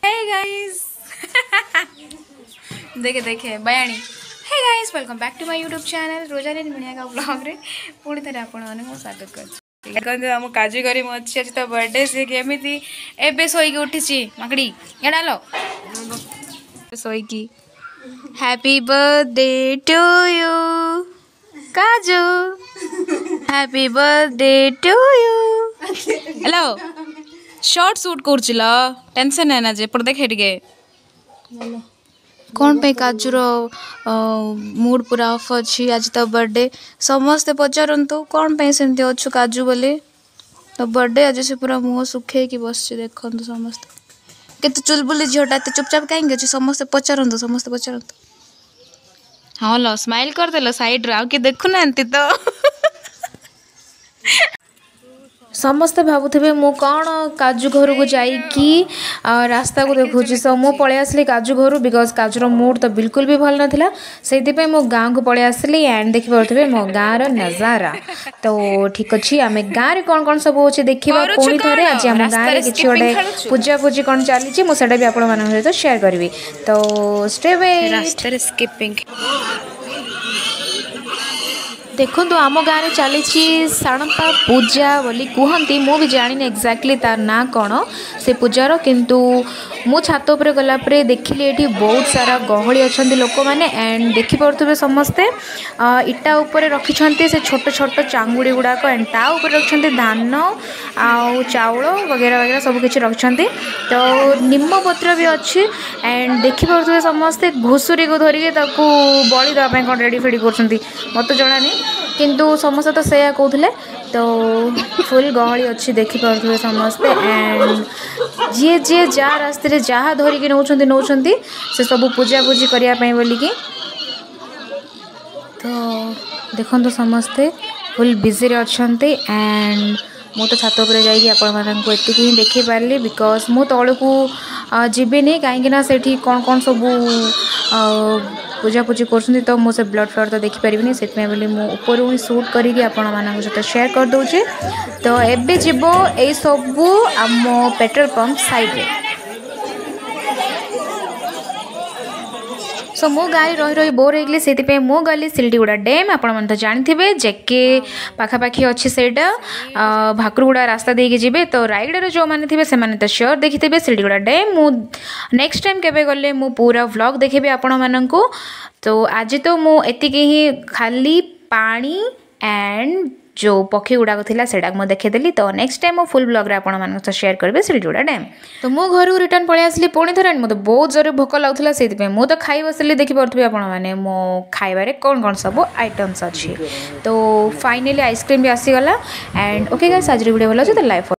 Hey guys देखे देखे बयाणी hey guys welcome back to my YouTube channel Rojani Miniya का ब्लॉग रे पुणी थे आपण मैंने स्वागत कर आम काजू करी अच्छी आज तो बर्थडे से केमी एवं शोक उठी माकड़ी एड़ा लो शोक happy birthday to you Kaju happy birthday to you hello short shoot कर टेंशन है ना जे पर देखे टे कौन पे काजूर मूड पूरा ऑफ अच्छी आज तो बर्थडे समस्ते पचारतु कौन पे सेमती अच्छु काजू बोले तो बर्थडे आज से पूरा मुँह सुखे कि बस देखु समस्ते केते चुलबुली झीटा एत चुपचाप कहीं अच्छे समस्ते पचारतु हाँ लो स्माइल करदेल साइड रे कि देखुना तो समस्ते भावुवे मु कौन काजू घर को जाइकी रास्ता को देखुची सो मु पलि आसली काजू घर बिकज काजूर मूड तो बिल्कुल भी भल नाला से मो गाँव को पलि आसली एंड देखिपे मो गाँव नजारा तो ठीक अच्छे आम गाँव में कौन कौन सब अच्छे देखा पुणी थे आज आम गाँव में किसी गोटे पूजा पूजी कौन चली मुझे भी आपण सहित शेयर करी तो स्टे रास्ता स्किपिंग देखो आम गाँव में चली साणपा पूजा बोली कहती मु भी जानी एक्जाक्टली तार ना कौन से पूजार किंतु मु छात उपर गलापर देखिली ये बहुत सारा गहली अच्छा लोक मैंने एंड देखिपे समस्ते इटा उपर रखी से छोट छोट चांगुड़ी गुड़ाक एंड ता उपर रखी धान आउ चाउल वगैरह वगैरह सब किसी रखी तो निम्बपत्र भी अच्छी एंड देखिपे समस्ते घुषुरी को धरिकी बड़ी देवाई कौन रेडी फेडी कर मत जना नहीं किंतु समस्ते तो से कहते तो फुल गहली अच्छी देखिपे समस्ते एंड जी जी जहाँ रास्ते जहाँ धरिकी नौ से सब पूजा पूजी करने बोलिकी तो देखो समस्ते फुल बिजी अच्छा एंड मु तो छात उपर जाइए आपको एति ही देखी पारि बिकज मु तौल को जीविनी कहीं से कौन कौन सब पूजा पूजी कर तो मुझे ब्लड फ्लड तो देखिपारि से बोली मुझे ही सुट करी आपण सहित शेयर कर दूचे तो एबे जीव यही सब आम पेट्रोल पंप साइड रे सो मो गाड़ी रही रही बोर होगी से मु गली सिलडीगुड़ा डैम आपण तो जानते जेके पाखापाखि अच्छी सेटा भाकुरगुड़ा रास्ता देके जीवे तो रायगड़ा जो मैंने थे से तो श्योर देखिथे सिलडीगुड़ा डैम मु नेक्स्ट टाइम केबे गले मु पूरा व्लॉग देखेबी आपण माननकु तो आज तो मु एतिकी ही खाली पानी एंड जो पक्षी गुड़ाक थी से देखेदेली तो नेक्स्ट टाइम फुल ब्लॉग रे आपण मान शेयर करेंगे सिलडीगुड़ा डैम तो मो घर को रिटर्न पलि आसली पुणी थे मतलब बहुत जोर भोक लगुला से मुझे खाई बसली देखिपे आपण मैंने मो खाइबारे कौन कौन सब आइटम्स अच्छी तो फाइनली आइसक्रीम भी आसीगला एंड ओके गाइस आज वीडियो भल अच्छे तो लाइक